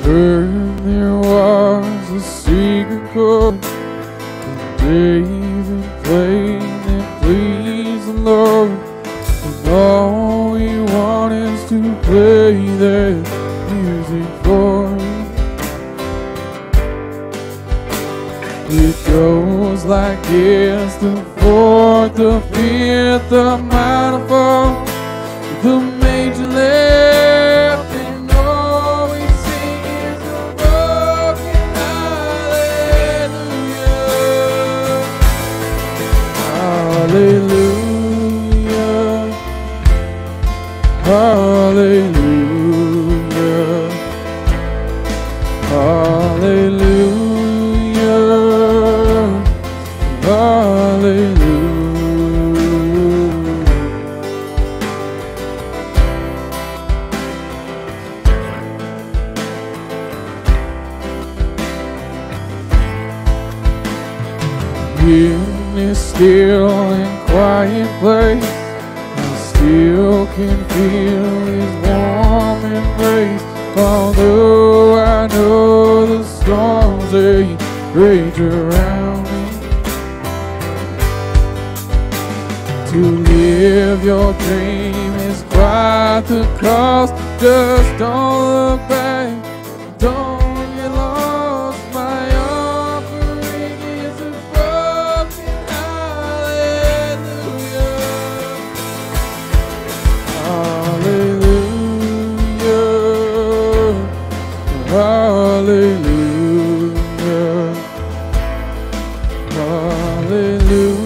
heard there was a secret chord that David played that pleased the Lord, and all we want is to play that music for you. It goes like this: the fourth, the fifth, the minor fall, the major left, and all we sing is a broken hallelujah, hallelujah, hallelujah, hallelujah, hallelujah. In this still and quiet place, I still can feel His warm embrace. Although I know the storms they rage around me, to live your dream is quite the cost. Just don't look back, don't get lost. My offering is a broken hallelujah, hallelujah, hallelujah, hallelujah.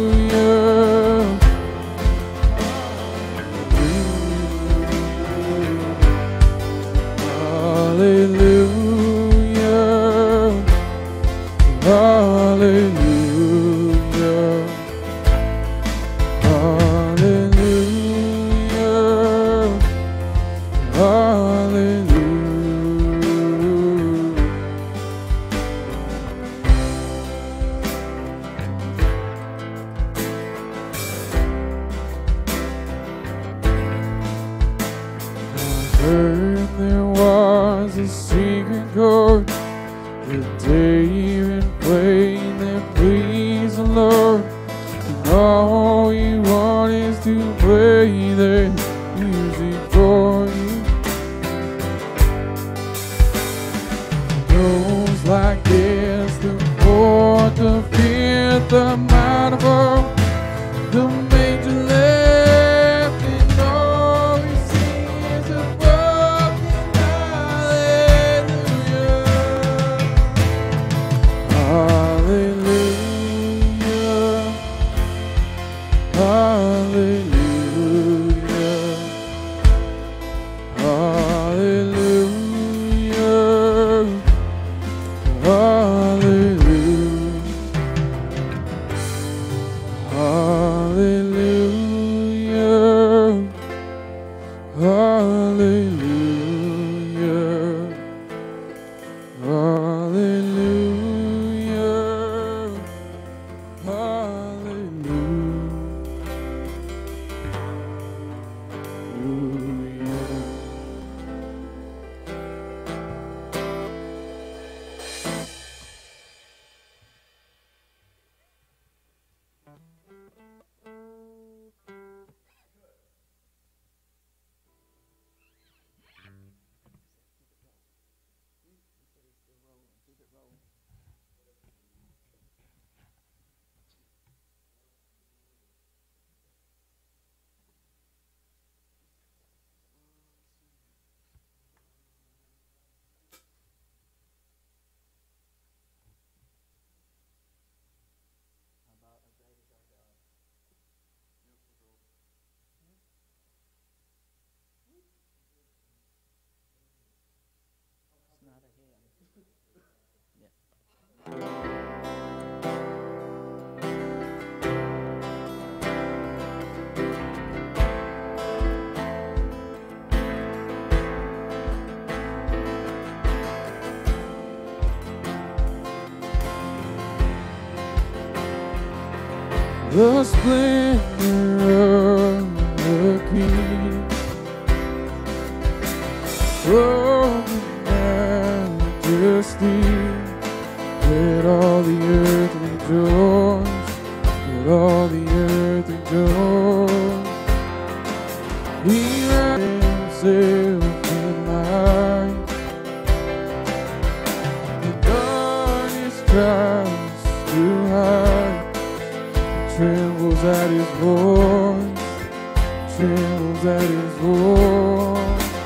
Heard there was a secret chord that David played that pleased the Lord, and all we want is to play that music for you. It goes like this: the fourth, the fifth, the minor fall, the major left, and all we sing is a broken hallelujah, hallelujah, hallelujah, hallelujah, hallelujah, hallelujah, hallelujah, the splendor of the King, broken down majesty. Let all the earth rejoice. Let all the earth rejoice. He wrapped himself in light. The darkness tries to hide. Trembles at his voice. Trembles at his voice.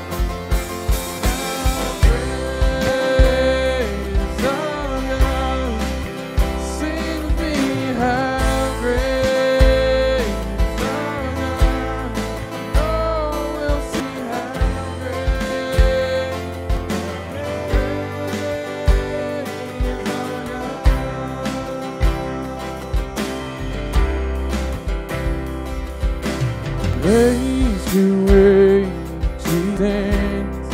Raise to age he stands.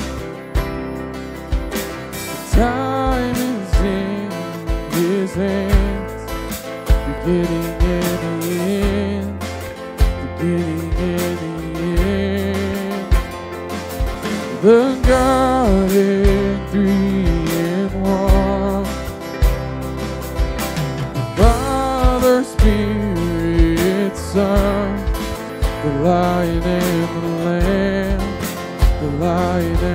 The time is in his hands. Beginning and the end. Beginning and the end. The Godhead three in one. The Father, Spirit, Son. The Lion and the Lamb, the Lion